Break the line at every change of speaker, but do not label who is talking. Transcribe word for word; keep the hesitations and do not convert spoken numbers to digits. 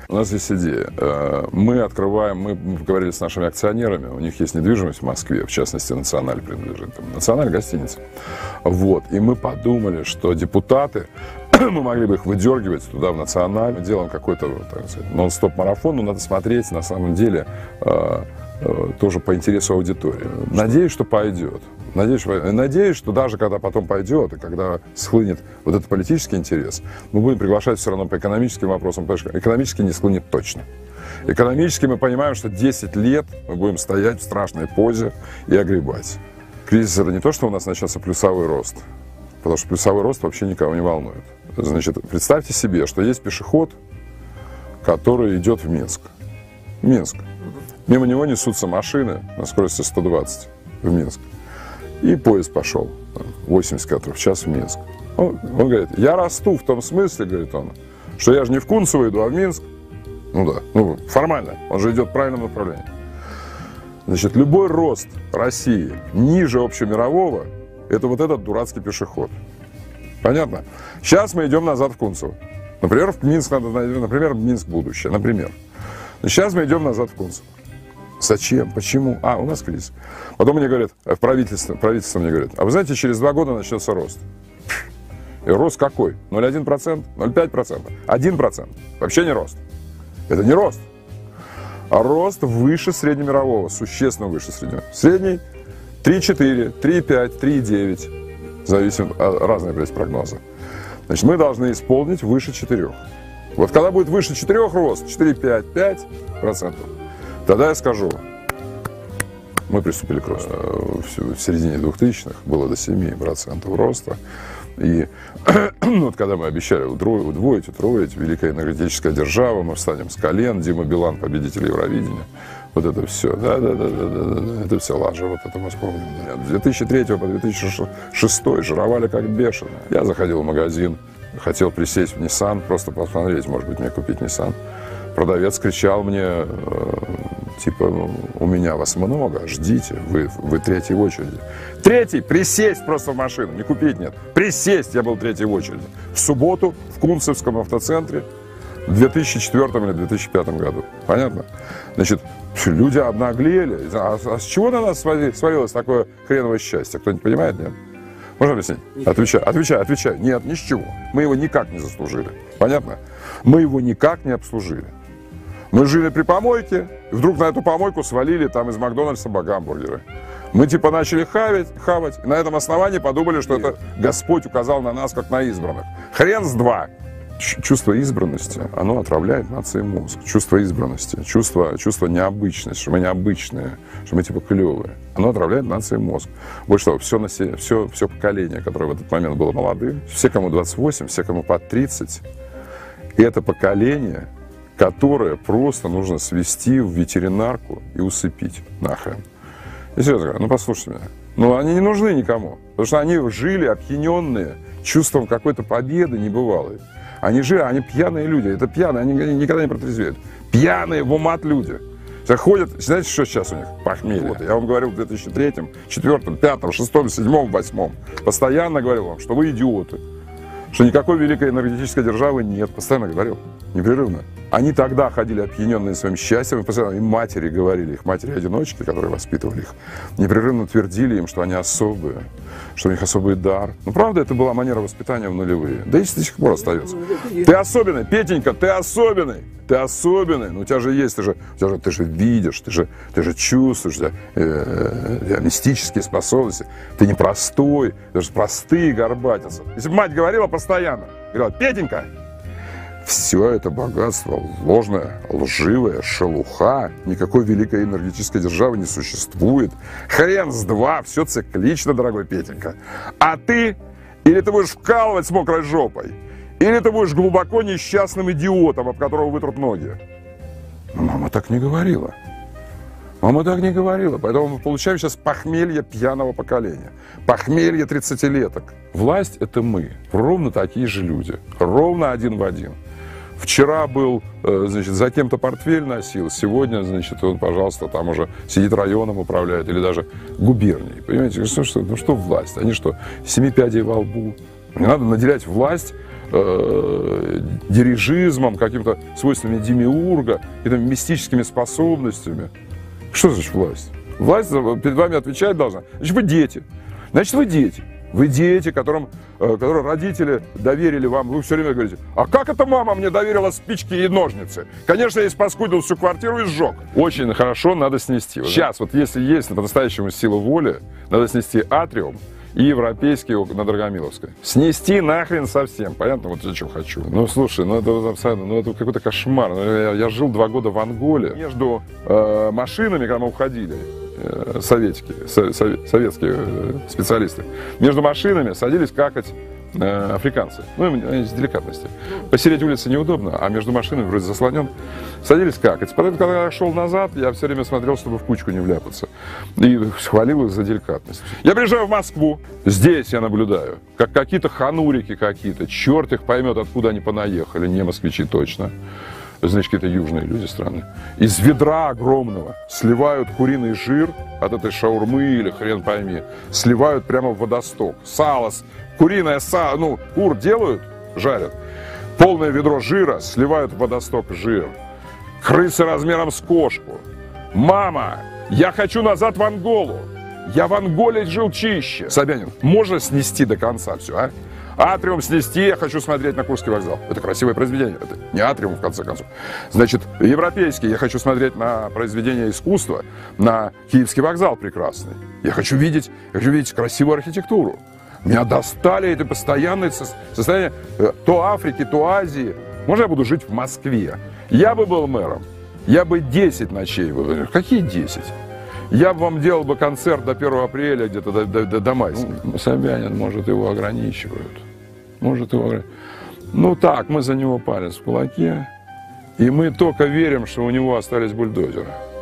У нас есть идея. Мы открываем, мы говорили с нашими акционерами, у них есть недвижимость в Москве, в частности, Националь принадлежит. Националь гостиница. Вот. И мы подумали, что депутаты, мы могли бы их выдергивать туда, в Националь. Мы делаем какой-то, так сказать, нон-стоп-марафон, но надо смотреть, на самом деле, тоже по интересу аудитории. Надеюсь, что пойдет. Надеюсь, что, надеюсь, что даже когда потом пойдет, и когда схлынет вот этот политический интерес, мы будем приглашать все равно по экономическим вопросам, потому что экономически не схлынет точно. Экономически мы понимаем, что десять лет мы будем стоять в страшной позе и огребать. Кризис — это не то, что у нас начнется плюсовой рост, потому что плюсовой рост вообще никого не волнует. Значит, представьте себе, что есть пешеход, который идет в Минск. Минск. Мимо него несутся машины на скорости сто двадцать в Минск. И поезд пошел восемьдесят километров в час в Минск. Он, он говорит, я расту в том смысле, говорит он, что я же не в Кунцево иду, а в Минск. Ну да, ну формально, он же идет в правильном направлении. Значит, любой рост России ниже общемирового, это вот этот дурацкий пешеход. Понятно? Сейчас мы идем назад в Кунцево. Например, в Минск надо, например, в Минск будущее, например. Сейчас мы идем назад в Кунцево. Зачем? Почему? А, у нас кризис. Потом мне говорят, в правительстве, правительство мне говорит, а вы знаете, через два года начнется рост. И рост какой? ноль целых одна десятая процента? ноль целых пять десятых процента? один процент. Вообще не рост. Это не рост. А рост выше среднемирового, существенно выше среднего. Средний три целых четыре, три целых пять, три целых девять. Зависит от разных, блядь, прогнозов. Значит, мы должны исполнить выше четырех. Вот когда будет выше четырех рост, четыре целых пять десятых, пять процентов, тогда я скажу, мы приступили к росту. В середине двухтысячных было до семи процентов роста. И вот когда мы обещали удвоить, утроить, великая энергетическая держава, мы встанем с колен, Дима Билан, победитель Евровидения. Вот это все, да-да-да, это все лажа, вот это мы вспомним. С две тысячи третьего по две тысячи шестой жировали как бешеные. Я заходил в магазин, хотел присесть в Nissan, просто посмотреть, может быть, мне купить Nissan. Продавец кричал мне, э, типа, у меня вас много, ждите, вы, вы третий в очереди. Третий, присесть просто в машину, не купить нет. Присесть, я был третий в очереди. В субботу в Кунцевском автоцентре в две тысячи четвёртом или две тысячи пятом году. Понятно? Значит, люди обнаглели. А, а с чего на нас свалилось такое хреновое счастье? Кто-нибудь понимает, нет? Можно объяснить? Отвечай, отвечай, отвечай. Нет, ни с чего. Мы его никак не заслужили. Понятно? Мы его никак не обслужили. Мы жили при помойке, и вдруг на эту помойку свалили там из Макдональдса гамбургеры. Мы типа начали хавать, хавать, и на этом основании подумали, что это Господь указал на нас, как на избранных. Хрен с два. Чувство избранности, оно отравляет нации мозг. Чувство избранности, чувство, чувство необычности, что мы необычные, что мы типа клевые. Оно отравляет нации мозг. Больше того, все, все, все поколение, которое в этот момент было молодым, все, кому двадцать восемь, все, кому под тридцать, это поколение, которое просто нужно свести в ветеринарку и усыпить нахрен. Я серьезно говорю, ну послушайте меня. Ну они не нужны никому, потому что они жили опьяненные чувством какой-то победы небывалой. Они жили, они пьяные люди, это пьяные, они никогда не протрезвеют. Пьяные в умат люди. Ходят, знаете, что сейчас у них? Похмелье. Вот, я вам говорил в две тысячи третьем, две тысячи четвёртом, две тысячи пятом, две тысячи шестом, две тысячи седьмом, две тысячи восьмом. Постоянно говорил вам, что вы идиоты. Что никакой великой энергетической державы нет. Постоянно говорил. Непрерывно. Они тогда ходили опьяненные своим счастьем, и постоянно им матери говорили, их матери-одиночки, которые воспитывали их, непрерывно твердили им, что они особые, что у них особый дар. Ну, правда, это была манера воспитания в нулевые. Да и до сих пор остается. Ты особенный, Петенька, ты особенный. Ты особенный. Ну, у тебя же есть, ты же, у тебя же, ты же видишь, ты же, ты же чувствуешь, у тебя, э, э, мистические способности. Ты не простой, ты же простые горбатицы. Если бы мать говорила постоянно, говорила, Петенька, все это богатство ложное, лживое, шелуха, никакой великой энергетической державы не существует. Хрен с два, все циклично, дорогой Петенька. А ты, или ты будешь вкалывать с мокрой жопой, или ты будешь глубоко несчастным идиотом, об которого вытрут ноги. Но мама так не говорила. Мама так не говорила. Поэтому мы получаем сейчас похмелье пьяного поколения. Похмелье тридцатилеток. Власть — это мы. Ровно такие же люди. Ровно один в один. Вчера был, значит, за кем-то портфель носил, сегодня, значит, он, пожалуйста, там уже сидит районом, управляет, или даже губернией. Понимаете, ну что, ну что власть? Они что, семи пядей во лбу? Не надо наделять власть э, дирижизмом, каким-то свойствами демиурга, какими-то мистическими способностями. Что значит власть? Власть перед вами отвечать должна. Значит, вы дети. Значит, вы дети. Вы дети, которым, которые родители доверили вам. Вы все время говорите: а как это мама мне доверила спички и ножницы? Конечно, я испаскудил всю квартиру и сжег. Очень хорошо надо снести. Сейчас, вот если есть по-настоящему сила воли, надо снести Атриум и Европейский на Драгомиловской. Снести нахрен совсем. Понятно, вот я что хочу. Ну, слушай, ну это абсолютно, ну это какой-то кошмар. Я, я жил два года в Анголе. Между э, машинами, когда мы уходили, э, советские, со, советские э, специалисты, между машинами садились какать э, африканцы. Ну, из деликатности. Посередине улицы неудобно, а между машинами вроде заслонен. Садились какать. Потом, когда я шел назад, я все время смотрел, чтобы в кучку не вляпаться. И хвалил их за деликатность. Я приезжаю в Москву. Здесь я наблюдаю, как какие-то ханурики какие-то. Черт их поймет, откуда они понаехали. Не москвичи точно. Значит, какие-то южные люди странные. Из ведра огромного сливают куриный жир от этой шаурмы или хрен пойми. Сливают прямо в водосток. Сало, куриное сало, ну, кур делают, жарят. Полное ведро жира сливают в водосток жир. Крысы размером с кошку. Мама, я хочу назад в Анголу. Я в Анголе жил чище. Собянин, можно снести до конца все, а? Атриум снести, я хочу смотреть на Курский вокзал. Это красивое произведение. Это не Атриум, в конце концов. Значит, европейский, я хочу смотреть на произведение искусства, на Киевский вокзал прекрасный. Я хочу видеть, я хочу видеть красивую архитектуру. Меня достали это постоянное состояние то Африки, то Азии. Можно я буду жить в Москве? Я бы был мэром. Я бы десять ночей. Какие десять? Я бы вам делал бы концерт до первого апреля, где-то до, до, до, до майских. Ну, Собянин, может, его ограничивают. Может, его ограничивают. Ну так, мы за него палец в кулаке. И мы только верим, что у него остались бульдозеры.